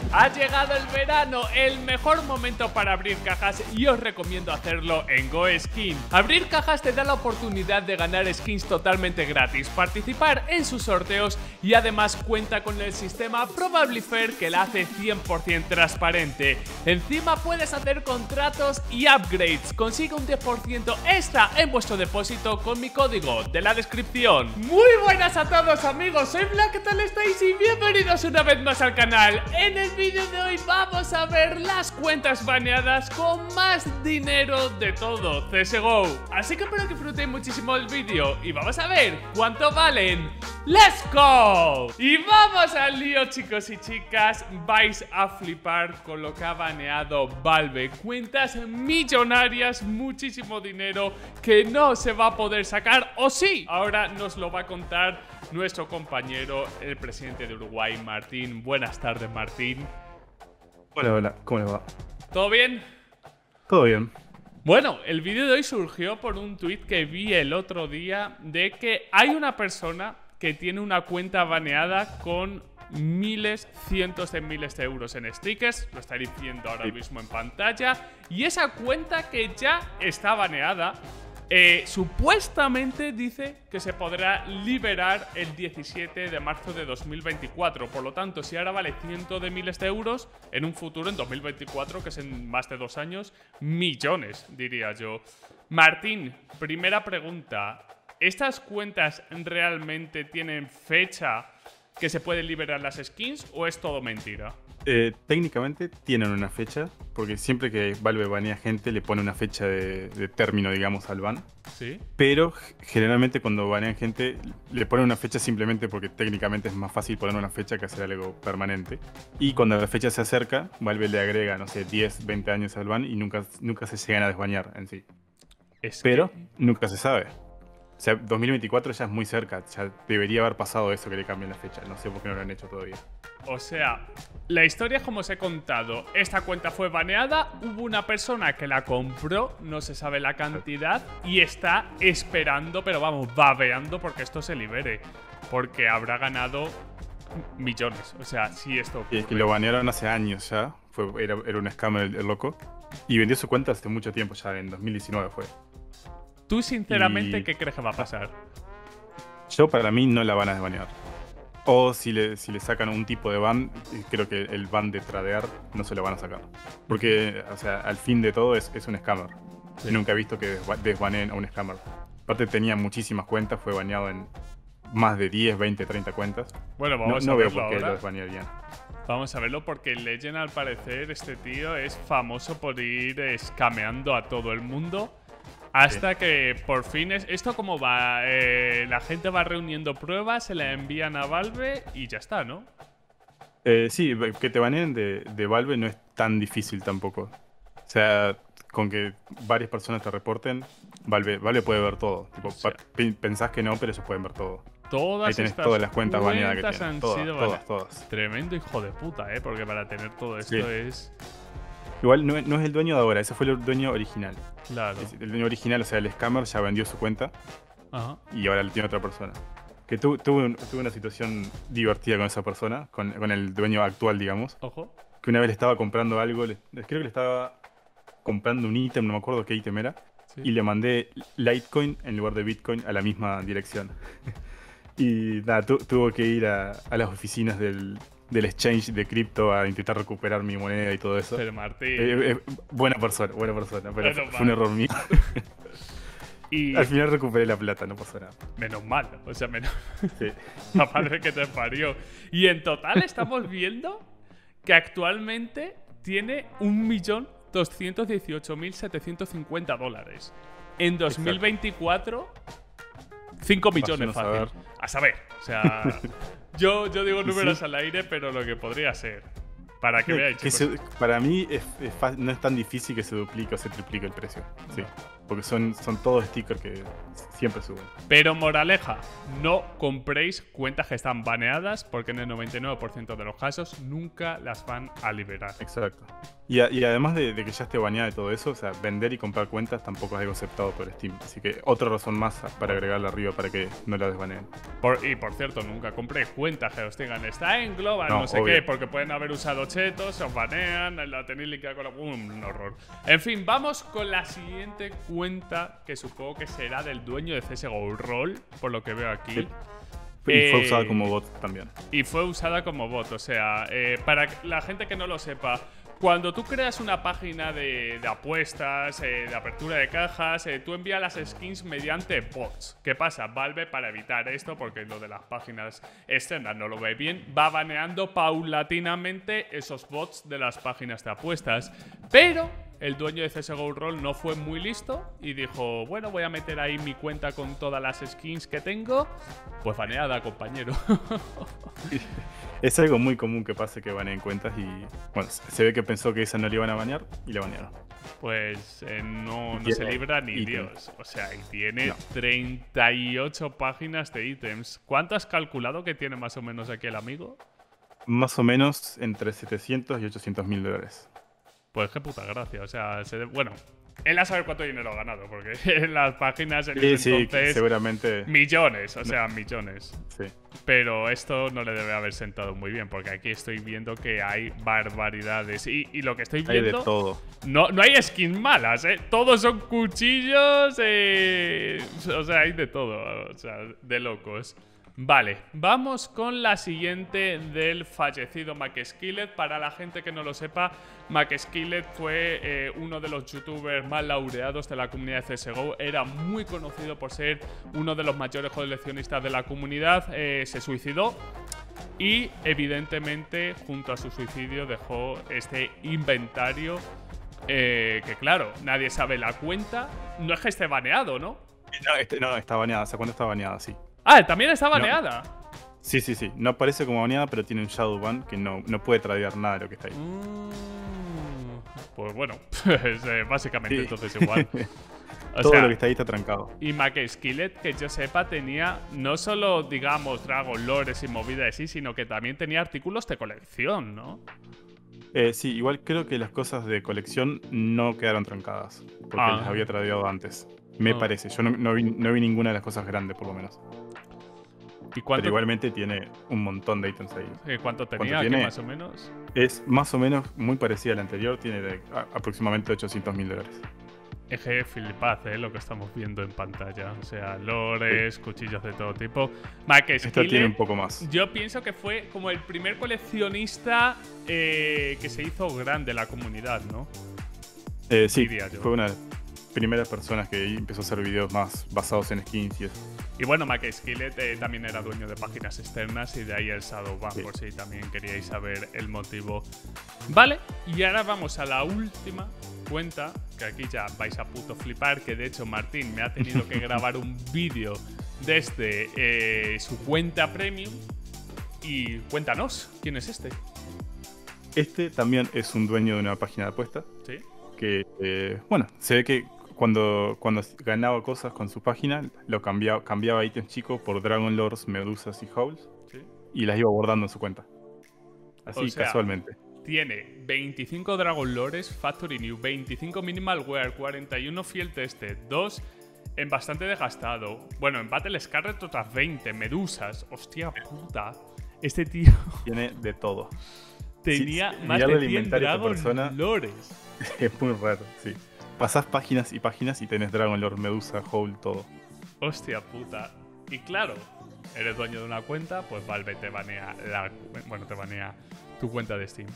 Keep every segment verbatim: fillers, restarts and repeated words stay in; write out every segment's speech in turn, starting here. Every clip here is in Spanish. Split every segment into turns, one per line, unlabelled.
Ha llegado el verano, el mejor momento para abrir cajas y os recomiendo hacerlo en GoSkin. Abrir cajas te da la oportunidad de ganar skins totalmente gratis, participar en sus sorteos y además cuenta con el sistema Probably Fair que la hace cien por cien transparente. Encima puedes hacer contratos y upgrades. Consigue un diez por ciento extra en vuestro depósito con mi código de la descripción. Muy buenas a todos amigos, soy Black, ¿qué tal estáis? Y bienvenidos una vez más al canal. En el vídeo de hoy vamos a ver las cuentas baneadas con más dinero de todo C S G O. Así que espero que disfrutéis muchísimo el vídeo y vamos a ver cuánto valen. ¡Let's go! Y vamos al lío, chicos y chicas. Vais a flipar con lo que ha baneado Valve. Cuentas millonarias, muchísimo dinero que no se va a poder sacar, ¿o sí? Ahora nos lo va a contar nuestro compañero, el presidente de Uruguay, Martín. Buenas tardes, Martín.
Hola, hola, ¿cómo le va?
¿Todo bien?
Todo bien.
Bueno, el vídeo de hoy surgió por un tweet que vi el otro día de que hay una persona que tiene una cuenta baneada con miles, cientos de miles de euros en stickers. Lo estáis viendo ahora
Sí.
mismo en pantalla. Y esa cuenta que ya está baneada, eh, supuestamente dice que se podrá liberar el diecisiete de marzo de dos mil veinticuatro. Por lo tanto, si ahora vale cientos de miles de euros, en un futuro, en dos mil veinticuatro, que es en más de dos años, millones, diría yo. Martín, primera pregunta. ¿Estas cuentas realmente tienen fecha que se pueden liberar las skins o es todo mentira?
Eh, técnicamente tienen una fecha, porque siempre que Valve banea gente le pone una fecha de, de término, digamos, al ban.
Sí.
Pero generalmente cuando banean gente le ponen una fecha simplemente porque técnicamente es más fácil poner una fecha que hacer algo permanente. Y cuando la fecha se acerca, Valve le agrega, no sé, diez, veinte años al ban y nunca, nunca se llegan a desbanear en sí.
Es
Pero
que...
nunca se sabe. O sea, dos mil veinticuatro ya es muy cerca, ya debería haber pasado eso que le cambien la fecha. No sé por qué no lo han hecho todavía.
O sea, la historia como os he contado, esta cuenta fue baneada, hubo una persona que la compró, no se sabe la cantidad, y está esperando, pero vamos, babeando porque esto se libere. Porque habrá ganado millones. O sea, si esto
Y es que
ocurre.
lo banearon hace años ya, fue, era, era un scammer el, el loco. Y vendió su cuenta hace mucho tiempo ya, en dos mil diecinueve fue.
¿Tú sinceramente
Y-
qué crees que va a pasar?
Yo para mí no la van a desbanear. O si le, si le sacan un tipo de ban, eh, creo que el ban de tradear no se lo van a sacar. Porque, o sea, al fin de todo es, es un scammer.
Sí.
Nunca he visto que desba- desbaneen a un scammer. Aparte tenía muchísimas cuentas, fue baneado en más de diez, veinte, treinta cuentas.
Bueno,
No,
vamos
no
a
veo
verlo
por qué
ahora.
lo desbanearían.
Vamos a verlo porque Legend, al parecer, este tío es famoso por ir escameando a todo el mundo. Hasta que por fin es... ¿Esto cómo va? Eh, la gente va reuniendo pruebas, se la envían a Valve y ya está, ¿no?
Eh, sí, que te baneen de, de Valve no es tan difícil tampoco. O sea, con que varias personas te reporten, Valve, Valve puede ver todo. Tipo,
O sea,
pa- pe- pensás que no, pero ellos pueden ver todo.
Todas
Ahí tenés
estas
todas las cuentas baneadas que
cuentas
tienen.
han
Todas,
sido
todas,
baneadas.
todas.
Tremendo hijo de puta, ¿eh? Porque para tener todo esto
Sí.
es...
Igual no, no es el dueño de ahora, ese fue el dueño original.
Claro.
Es- El dueño original, o sea, el scammer ya vendió su cuenta
Ajá.
y ahora la tiene otra persona. Que tu, tuve, un- tuve una situación divertida con esa persona, con, con el dueño actual, digamos.
Ojo.
Que una vez le estaba comprando algo, le- creo que le estaba comprando un ítem, no me acuerdo qué ítem era.
Sí.
Y le mandé Litecoin en lugar de Bitcoin a la misma dirección. Y nada, tu- tuvo que ir a, a las oficinas del, del exchange de cripto a intentar recuperar mi moneda y todo eso.
Pero Martín...
Eh, eh, buena persona, buena persona, pero
Menos
fue,
mal.
fue un error mío.
y...
Al final recuperé la plata, no pasó nada.
Menos mal. O sea, menos...
Sí.
La madre que te parió. Y en total estamos viendo que actualmente tiene un millón doscientos dieciocho mil setecientos cincuenta dólares. En dos mil veinticuatro, cinco millones
Váyanos a
fácil. A saber. O sea, yo, yo digo números al aire, pero lo que podría ser. Para que veáis,
Que
chicos.
se- para mí es, es fa- no es tan difícil que se duplique o se triplique el precio. Sí. Porque son, son todos stickers que siempre suben.
Pero moraleja, no compréis cuentas que están baneadas porque en el noventa y nueve por ciento de los casos nunca las van a liberar.
Exacto. Y, a- y además de, de que ya esté baneada y todo eso, o sea, vender y comprar cuentas tampoco es algo aceptado por Steam. Así que otra razón más para agregarla arriba para que no la desbaneen.
Por, y por cierto, nunca compré cuenta Geostigan. Está en Global, no, no sé
obvio.
qué, porque pueden haber usado chetos, os banean, la tenéis liquidada con la... Un horror. En fin, vamos con la siguiente cuenta, que supongo que será del dueño de C S G O Roll, por lo que veo aquí.
Sí. Y fue
Eh,
usada como bot también.
Y fue usada como bot, o sea, eh, para la gente que no lo sepa, cuando tú creas una página de, de apuestas, eh, de apertura de cajas, eh, tú envías las skins mediante bots. ¿Qué pasa? Valve, para evitar esto, porque lo de las páginas externas no lo ve bien, va baneando paulatinamente esos bots de las páginas de apuestas. Pero el dueño de C S G O Roll no fue muy listo y dijo, bueno, voy a meter ahí mi cuenta con todas las skins que tengo. Pues baneada, compañero.
Es algo muy común que pase que baneen cuentas y, bueno, se ve que pensó que esa no le iban a banear y le banearon.
Pues eh, no, no
Tiene
se libra ni
ítems.
Dios. O sea, y tiene
No.
treinta y ocho páginas de ítems. ¿Cuánto has calculado que tiene más o menos aquí el amigo?
Más o menos entre setecientos y ochocientos mil dólares.
Pues qué puta gracia. O sea, se de- bueno, él a saber cuánto dinero ha ganado, porque en las páginas en
Sí,
ese
sí,
entonces
seguramente.
millones, o sea, millones.
Sí.
Pero esto no le debe haber sentado muy bien, porque aquí estoy viendo que hay barbaridades. Y, y lo que estoy
Hay de
viendo,
todo.
no, no hay skins malas, ¿eh? Todos son cuchillos, eh, o sea, hay de todo, o sea, de locos. Vale, vamos con la siguiente del fallecido McSkillet. Para la gente que no lo sepa, McSkillet fue eh, uno de los youtubers más laureados de la comunidad de C S G O. Era muy conocido por ser uno de los mayores coleccionistas de la comunidad. Eh, se suicidó y, evidentemente, junto a su suicidio dejó este inventario eh, que, claro, nadie sabe la cuenta. No es que esté baneado, ¿no?
No, este- no, está baneada. ¿Hasta cuándo está baneada? Sí.
Ah, también está baneada.
Sí, sí, sí. No aparece como baneada, pero tiene un shadow ban que no, no puede tradear nada de lo que está ahí.
Mm, pues bueno, pues, eh, básicamente
Sí.
entonces igual. O
Todo
sea,
lo que está ahí está trancado.
y McSkillet, que yo sepa, tenía no solo, digamos, Dragon Lores y movidas así, sino que también tenía artículos de colección, ¿no?
Eh, sí, igual creo que las cosas de colección no quedaron trancadas. Porque
Ah.
las había tradeado antes. Me
Ah.
parece. Yo no, no vi, no vi ninguna de las cosas grandes, por lo menos.
¿Y
Pero
cuánto,
igualmente tiene un montón de ítems ahí.
eh, cuánto tenía
¿Cuánto
aquí
tiene?
más o menos?
Es más o menos muy parecida a la anterior. Tiene de, a- aproximadamente ochocientos mil dólares.
Es que flipad, eh, lo que estamos viendo en pantalla. O sea, lores, cuchillos de todo tipo.
Esta tiene un
McSkillet,
poco más.
yo pienso que fue como el primer coleccionista eh, que se hizo grande en la comunidad, ¿no?
Eh, sí,
diría yo.
fue una de las primeras personas que empezó a hacer videos más basados en skins y eso.
Y bueno, McSkillet eh, también era dueño de páginas externas y de ahí el Shadowban,
Sí.
por si también queríais saber el motivo. Vale, y ahora vamos a la última cuenta, que aquí ya vais a puto flipar, que de hecho Martín me ha tenido que grabar un vídeo desde eh, su cuenta premium. Y cuéntanos, ¿quién es este?
Este también es un dueño de una página de apuesta.
¿Sí?
Que, eh, bueno, se ve que cuando, cuando ganaba cosas con su página, lo cambiaba, cambiaba ítems chicos por Dragon Lords, Medusas y Howls
¿Sí?
y las iba guardando en su cuenta. Así,
O sea,
casualmente.
Tiene veinticinco Dragon Lores, Factory New, veinticinco Minimal Wear, cuarenta y uno Field Tested, dos en bastante desgastado. Bueno, en Battle Scarlet otras veinte, Medusas. Hostia puta. Este tío
Tiene de todo.
tenía
sí,
más
mirarle
de
el
cien
inventario a esta
Dragon
persona.
Lores.
Es muy raro, sí. Pasás páginas y páginas y tenés Dragon Lord, Medusa, Howl, todo.
Hostia puta. Y claro, eres dueño de una cuenta, pues Valve te banea la, bueno, te banea tu cuenta de Steam.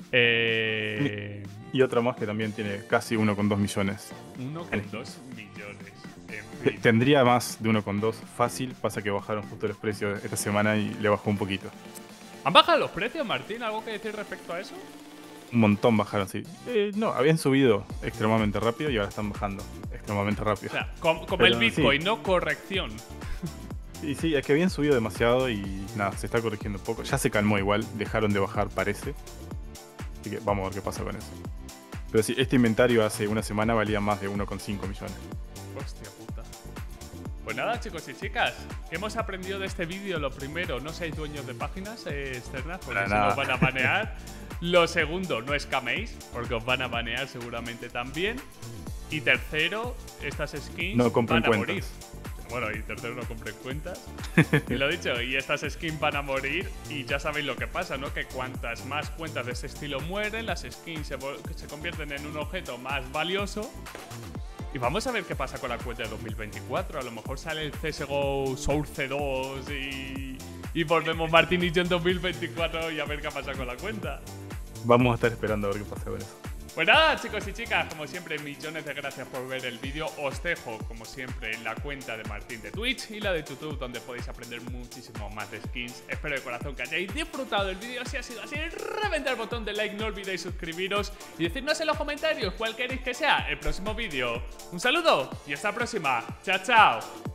Eh,
Y otra más que también tiene casi uno coma dos millones.
uno coma dos millones. En
Te-
fin.
Tendría más de uno coma dos fácil, pasa que bajaron justo los precios esta semana y le bajó un poquito.
¿Han bajado los precios, Martín? ¿Algo que decir respecto a eso?
Un montón bajaron, sí. Eh, no, habían subido extremadamente rápido y ahora están bajando extremadamente
O
rápido.
sea, com- como
Pero
el Bitcoin, ¿no? Corrección.
Y sí, es que habían subido demasiado y nada, se está corrigiendo un poco. Ya se calmó igual, dejaron de bajar, parece. Así que vamos a ver qué pasa con eso. Pero sí, este inventario hace una semana valía más de uno coma cinco millones.
Hostia puta. Pues nada, chicos y chicas, ¿qué hemos aprendido de este vídeo? Lo primero, no seáis dueños de páginas eh, externas porque
Para
si
nada.
os van a banear. Lo segundo, no escaméis porque os van a banear seguramente también. Y tercero, estas skins
No compren
van a morir.
cuentas.
Bueno, y tercero, no compren cuentas. Y lo dicho, y estas skins van a morir. Y ya sabéis lo que pasa, ¿no? Que cuantas más cuentas de ese estilo mueren, las skins se, se convierten en un objeto más valioso. Y vamos a ver qué pasa con la cuenta de dos mil veinticuatro. A lo mejor sale el C S G O Source dos y, y volvemos Martín y yo en dos mil veinticuatro y a ver qué pasa con la cuenta.
Vamos a estar esperando a ver qué pasa con eso.
Pues nada, chicos y chicas, como siempre, millones de gracias por ver el vídeo. Os dejo, como siempre, la cuenta de Martín de Twitch y la de YouTube, donde podéis aprender muchísimo más de skins. Espero de corazón que hayáis disfrutado del vídeo. Si ha sido así, reventar el botón de like, no olvidéis suscribiros y decirnos en los comentarios cuál queréis que sea el próximo vídeo. Un saludo y hasta la próxima. Chao, chao.